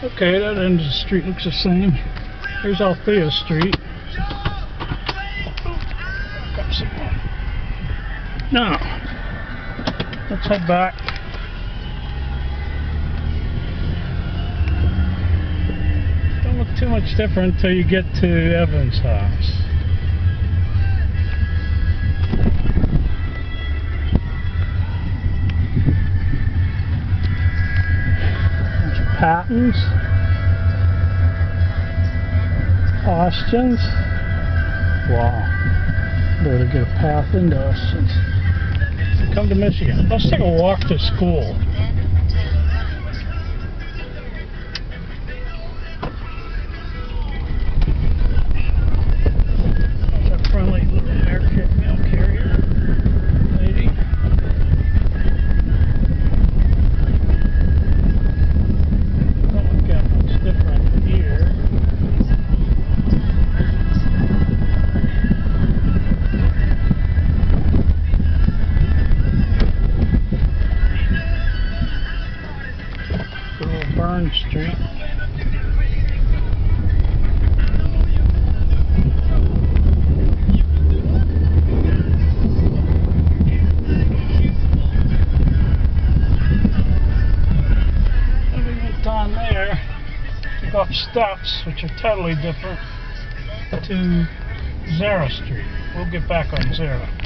Okay, that end of the street looks the same. Here's Althea Street. Got some more. Now, let's head back. Don't look too much different until you get to Evan's house. Patents, Austin's. Wow, better get a path into Austin's. Come to Michigan. Let's take a walk to school. There's a friendly little mail carrier lady. Street. Moving down there, took off steps, which are totally different, to Zara Street. We'll get back on Zara.